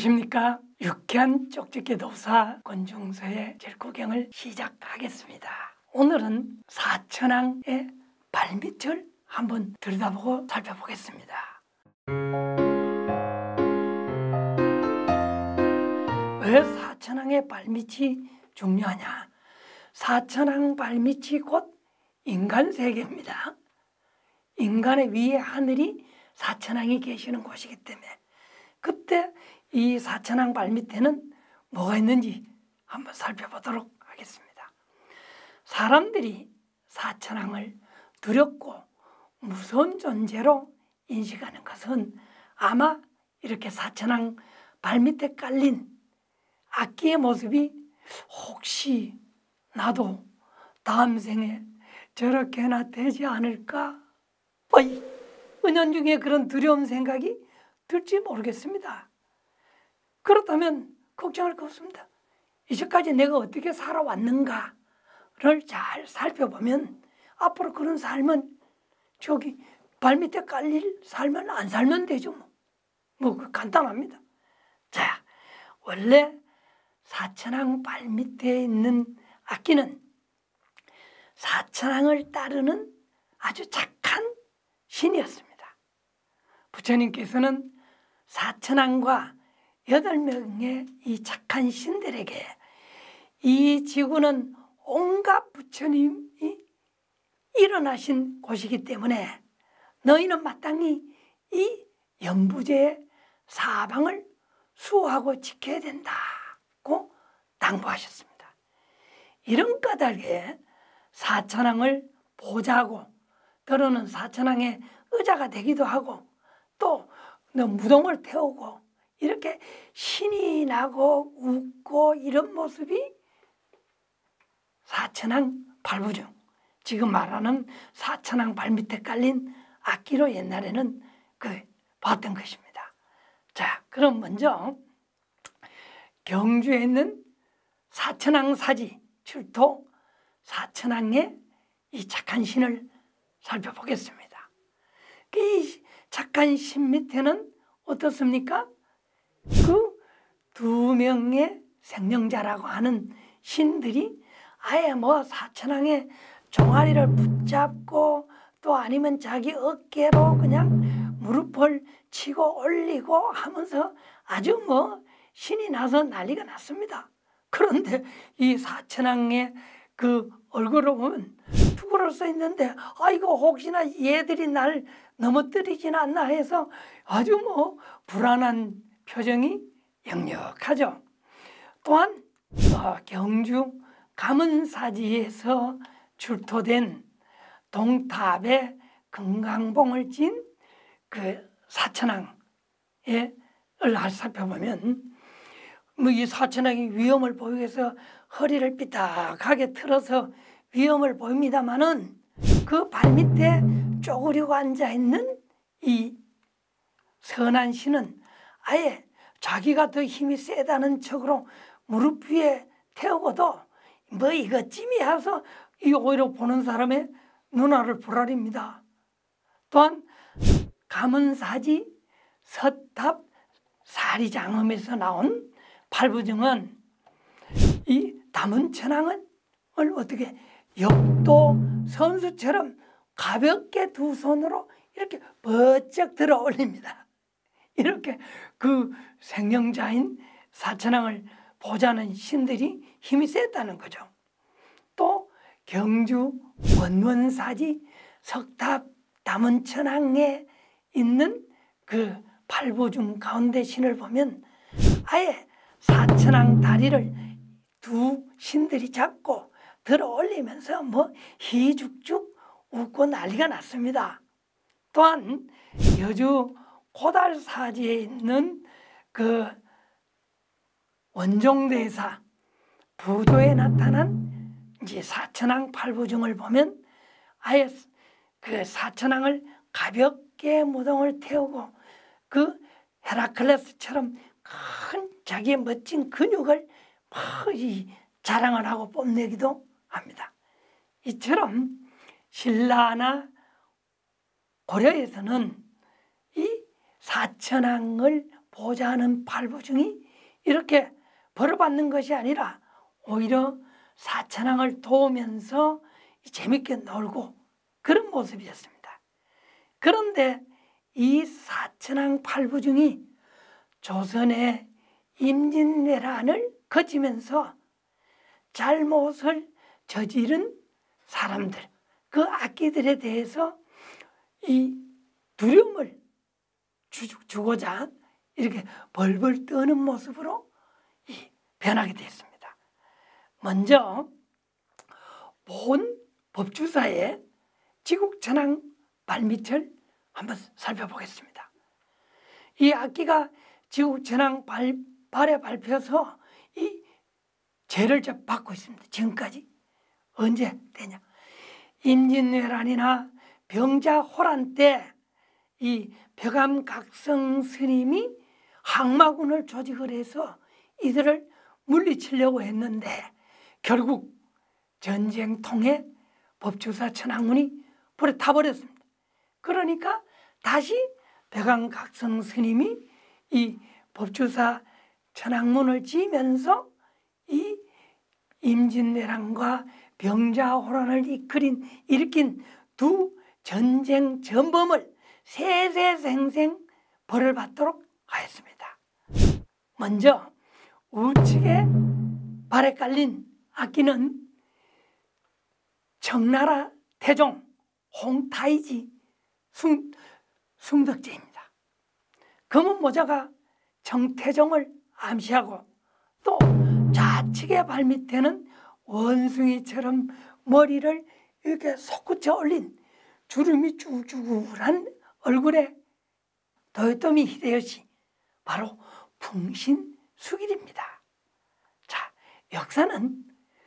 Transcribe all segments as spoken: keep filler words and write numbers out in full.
안녕하십니까. 유쾌한 쪽집게 도사 권중서의 질구경을 시작하겠습니다. 오늘은 사천왕의 발밑을 한번 들여다보고 살펴보겠습니다. 왜 사천왕의 발밑이 중요하냐? 사천왕 발밑이 곧 인간 세계입니다. 인간의 위에 하늘이 사천왕이 계시는 곳이기 때문에 그때 이 사천왕 발밑에는 뭐가 있는지 한번 살펴보도록 하겠습니다. 사람들이 사천왕을 두렵고 무서운 존재로 인식하는 것은 아마 이렇게 사천왕 발밑에 깔린 악기의 모습이 혹시 나도 다음 생에 저렇게나 되지 않을까? 어이, 은연중에 그런 두려운 생각이 들지 모르겠습니다. 그렇다면 걱정할 거 없습니다. 이제까지 내가 어떻게 살아왔는가를 잘 살펴보면 앞으로 그런 삶은 저기 발밑에 깔릴 삶은 안 살면 되죠. 뭐, 뭐 간단합니다. 자, 원래 사천왕 발밑에 있는 악기는 사천왕을 따르는 아주 착한 신이었습니다. 부처님께서는 사천왕과 여덟 명의 이 착한 신들에게 이 지구는 온갖 부처님이 일어나신 곳이기 때문에 너희는 마땅히 이 연부제의 사방을 수호하고 지켜야 된다고 당부하셨습니다. 이런 까닭에 사천왕을 보좌하고 때로는 사천왕의 의자가 되기도 하고 또 무덤을 태우고 이렇게 신이 나고 웃고 이런 모습이 사천왕 발부중, 지금 말하는 사천왕 발밑에 깔린 악기로 옛날에는 그 봤던 것입니다. 자, 그럼 먼저 경주에 있는 사천왕 사지 출토 사천왕의 이 착한 신을 살펴보겠습니다. 이 착한 신 밑에는 어떻습니까? 그 두 명의 생명자라고 하는 신들이 아예 뭐 사천왕의 종아리를 붙잡고 또 아니면 자기 어깨로 그냥 무릎을 치고 올리고 하면서 아주 뭐 신이 나서 난리가 났습니다. 그런데 이 사천왕의 그 얼굴을 보면 투구를 써 있는데 아이고 혹시나 얘들이 날 넘어뜨리진 않나 해서 아주 뭐 불안한 표정이 역력하죠. 또한 어, 경주 가문사지에서 출토된 동탑에 금강봉을 진 그 사천왕을 살펴보면 뭐 이 사천왕이 위험을 보이기 위해서 허리를 삐딱하게 틀어서 위험을 보입니다마는 그 발밑에 쪼그리고 앉아있는 이 선한 신은 아예 자기가 더 힘이 세다는 척으로 무릎 위에 태우고도 뭐 이것쯤이 해서 이 오히려 보는 사람의 눈알을 부라립니다. 또한 가문사지 서탑 사리장엄에서 나온 팔부증은 이 다문천왕을 어떻게 역도 선수처럼 가볍게 두 손으로 이렇게 번쩍 들어 올립니다. 이렇게 그 생명자인 사천왕을 보자는 신들이 힘이 셌다는 거죠. 또 경주 원원사지 석탑 다문천왕에 있는 그 팔부중 가운데 신을 보면 아예 사천왕 다리를 두 신들이 잡고 들어 올리면서 뭐 희죽죽 웃고 난리가 났습니다. 또한 여주 고달사지에 있는 그 원종대사 부조에 나타난 이제 사천왕 팔부중을 보면 아예 그 사천왕을 가볍게 무덤을 태우고 그 헤라클레스처럼 큰 자기의 멋진 근육을 막 이 자랑을 하고 뽐내기도 합니다. 이처럼 신라나 고려에서는 이 사천왕을 보좌하는 팔부중이 이렇게 벌을 받는 것이 아니라 오히려 사천왕을 도우면서 재밌게 놀고 그런 모습이었습니다. 그런데 이 사천왕 팔부중이 조선의 임진왜란을 거치면서 잘못을 저지른 사람들, 그 악기들에 대해서 이 두려움을 주고자 이렇게 벌벌 떠는 모습으로 변하게 되었습니다. 먼저 본 법주사의 지국천왕 발밑을 한번 살펴보겠습니다. 이 악기가 지국천왕 발, 발에 밟혀서 이 죄를 받고 있습니다. 지금까지. 언제 되냐? 임진왜란이나 병자호란 때 이 벼감각성 스님이 항마군을 조직을 해서 이들을 물리치려고 했는데 결국 전쟁통에 법주사 천왕문이 불에 타버렸습니다. 그러니까 다시 벼감각성 스님이 이 법주사 천왕문을 지면서 이 임진왜란과 병자호란을 이끌인 일으킨 두 전쟁 전범을 세세생생 벌을 받도록 하였습니다. 먼저 우측에 발에 깔린 악기는 청나라 태종 홍타이지 숭, 숭덕제입니다. 검은 모자가 정태종을 암시하고 또 좌측의 발밑에는 원숭이처럼 머리를 이렇게 솟구쳐 올린 주름이 쭈글쭈글한 얼굴에 도요토미 히데요시, 바로 풍신수길입니다. 자, 역사는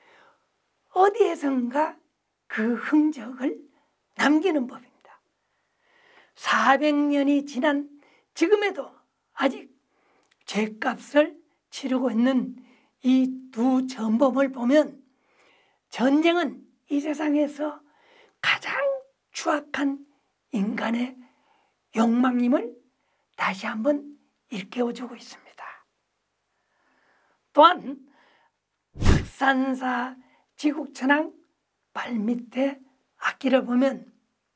어디에선가 그 흔적을 남기는 법입니다. 사백 년이 지난 지금에도 아직 죄값을 치르고 있는 이 두 전범을 보면 전쟁은 이 세상에서 가장 추악한 인간의 욕망임을 다시 한번 일깨워주고 있습니다. 또한 박산사 지국천왕 발밑에 악기를 보면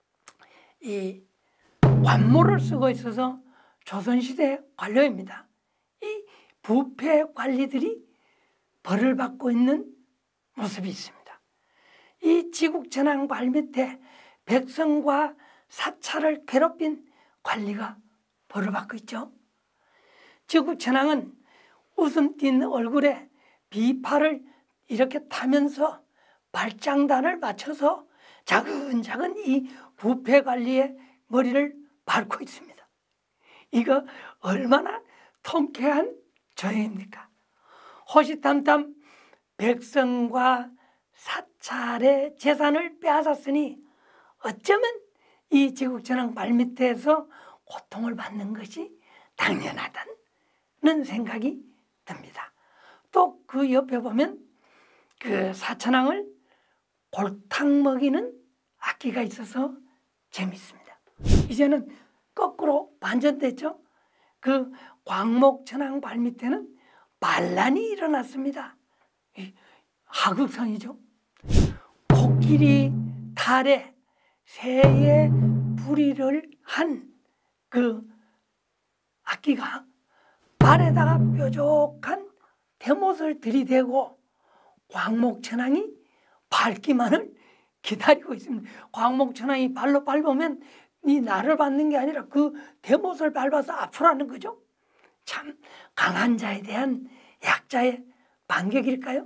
이 관모를 쓰고 있어서 조선시대 관료입니다. 이 부패 관리들이 벌을 받고 있는 모습이 있습니다. 이 지국천왕 발밑에 백성과 사찰을 괴롭힌 관리가 벌을 받고 있죠. 지국천왕은 웃음 띤 얼굴에 비파를 이렇게 타면서 발장단을 맞춰서 작은작은 이 부패 관리의 머리를 밟고 있습니다. 이거 얼마나 통쾌한 조형입니까? 호시탐탐 백성과 사찰의 재산을 빼앗았으니 어쩌면 이 지국천왕 발밑에서 고통을 받는 것이 당연하다는 생각이 듭니다. 또 그 옆에 보면 그 사천왕을 골탕 먹이는 악기가 있어서 재밌습니다. 이제는 거꾸로 반전됐죠. 그 광목천왕 발밑에는 반란이 일어났습니다. 하극상이죠. 코끼리 달에 새의 부리를 한 그 악기가 발에다가 뾰족한 대못을 들이대고 광목천왕이 밟기만을 기다리고 있습니다. 광목천왕이 발로 밟으면 이 나를 밟는 게 아니라 그 대못을 밟아서 앞으로 하는 거죠. 참 강한 자에 대한 약자의 반격일까요?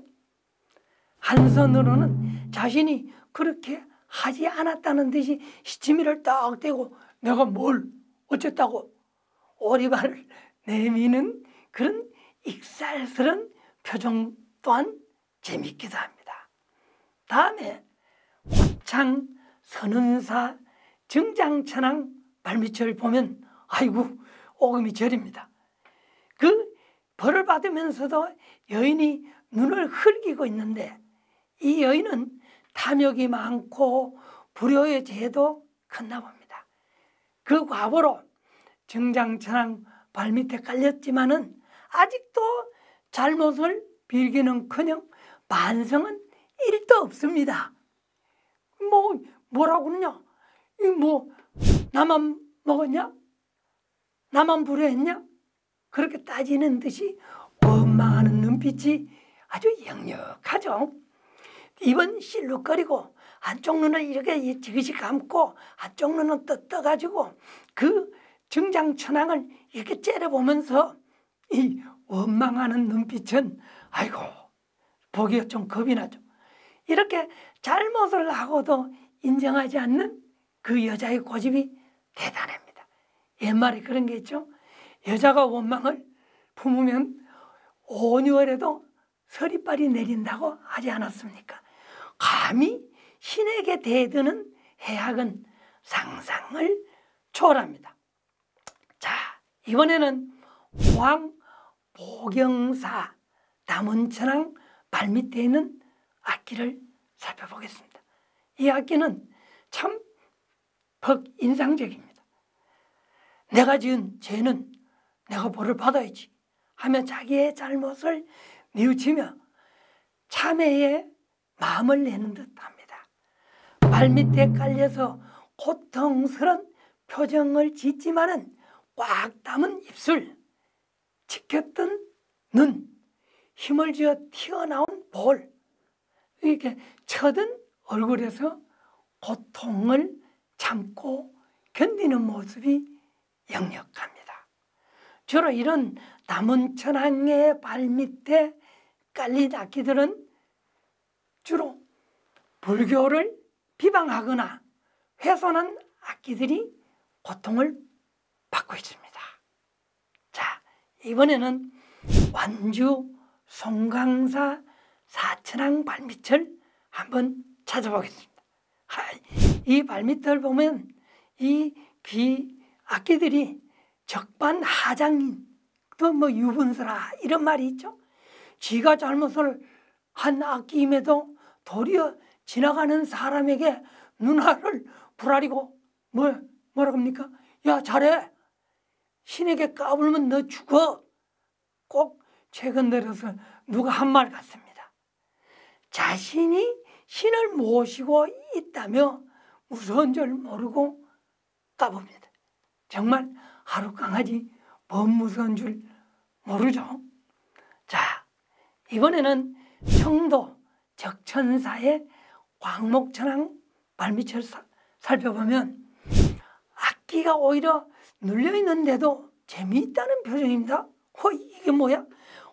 한 손으로는 자신이 그렇게 하지 않았다는 듯이 시치미를 딱 대고 내가 뭘 어쨌다고 오리발을 내미는 그런 익살스런 표정 또한 재밌기도 합니다. 다음에 고창 선운사 정장천왕 발밑을 보면 아이고 오금이 저립니다. 그 벌을 받으면서도 여인이 눈을 흘기고 있는데 이 여인은 탐욕이 많고 불효의 죄도 컸나 봅니다. 그 과보로 정장천왕 발밑에 깔렸지만은 아직도 잘못을 빌기는커녕 반성은 일도 없습니다. 뭐 뭐라고 그러냐? 이 뭐 나만 먹었냐? 나만 불효했냐? 그렇게 따지는 듯이 원망하는 눈빛이 아주 역력하죠. 입은 실룩거리고 한쪽 눈을 이렇게 지그시 감고 한쪽 눈은 떠 떠가지고 그 증장천왕을 이렇게 째려보면서 이 원망하는 눈빛은 아이고 보기가 좀 겁이 나죠. 이렇게 잘못을 하고도 인정하지 않는 그 여자의 고집이 대단합니다. 옛말에 그런 게 있죠. 여자가 원망을 품으면 오월에도 서리빨이 내린다고 하지 않았습니까? 감히 신에게 대드는 해악은 상상을 초월합니다. 자, 이번에는 호황 보경사 남은천왕 발밑에 있는 악기를 살펴보겠습니다. 이 악기는 참 인상적입니다. 내가 지은 죄는 내가 벌을 받아야지 하며 자기의 잘못을 뉘우치며 참회의 마음을 내는 듯합니다. 발밑에 깔려서 고통스러운 표정을 짓지만은 꽉 담은 입술, 치켰던 눈, 힘을 쥐어 튀어나온 볼, 이렇게 쳐든 얼굴에서 고통을 참고 견디는 모습이 역력합니다. 주로 이런 남은천왕의 발밑에 깔린 악기들은 주로 불교를 비방하거나 훼손한 악기들이 고통을 받고 있습니다. 자, 이번에는 완주 송강사 사천왕 발밑을 한번 찾아보겠습니다. 이 발밑을 보면 이 귀 악기들이 적반하장인 또 뭐 유분수라 이런 말이 있죠. 지가 잘못을 한 악기임에도 도리어 지나가는 사람에게 눈알을 부라리고 뭐 뭐라고 합니까? 야 잘해. 신에게 까불면 너 죽어. 꼭 최근 들어서 누가 한 말 같습니다. 자신이 신을 모시고 있다며 무서운 줄 모르고 까봅니다. 정말 하루 강아지 뭔 무서운 줄 모르죠. 자, 이번에는 청도 적천사의 광목천왕 발밑을 사, 살펴보면 악기가 오히려 눌려있는데도 재미있다는 표정입니다. 어, 이게 뭐야?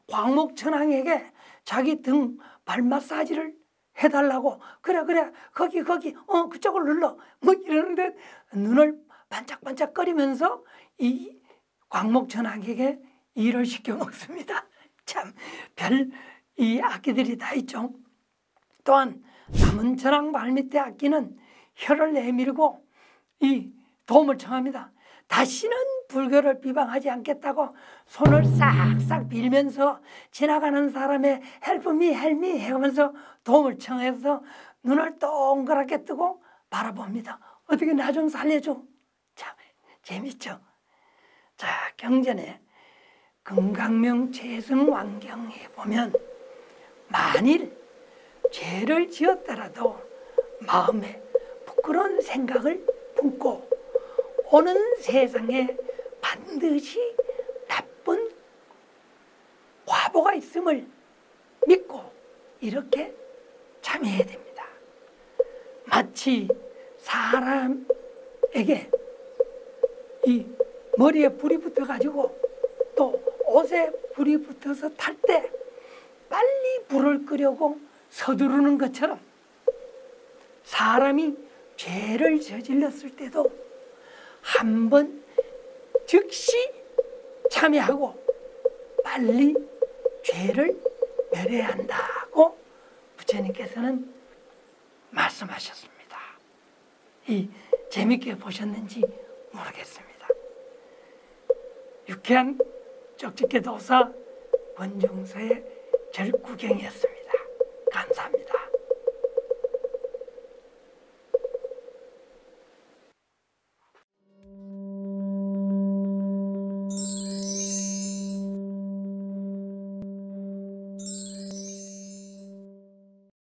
광목천왕에게 자기 등 발 마사지를 해달라고 그래 그래 거기 거기 어 그쪽을 눌러 뭐 이러는데 눈을 반짝반짝거리면서 이 광목천왕에게 일을 시켜 먹습니다. 참 별 이 악기들이 다 있죠. 또한 남은천왕 발밑의 악기는 혀를 내밀고 이 도움을 청합니다. 다시는 불교를 비방하지 않겠다고 손을 싹싹 빌면서 지나가는 사람의 help me, help me 하면서 도움을 청해서 눈을 동그랗게 뜨고 바라봅니다. 어떻게 나 좀 살려줘. 참 재밌죠. 자, 경전에 금강명 최승왕경에 보면 만일 죄를 지었더라도 마음에 부끄러운 생각을 품고 오는 세상에 반드시 나쁜 과보가 있음을 믿고 이렇게 참여해야 됩니다. 마치 사람에게 이 머리에 불이 붙어가지고 또 옷에 불이 붙어서 탈 때 빨리 불을 끄려고 서두르는 것처럼 사람이 죄를 저질렀을 때도 한 번 즉시 참여하고 빨리 죄를 멸해야 한다고 부처님께서는 말씀하셨습니다. 이 재밌게 보셨는지 모르겠습니다. 유쾌한 쪽집게 도사 원종서의 절구경이었습니다.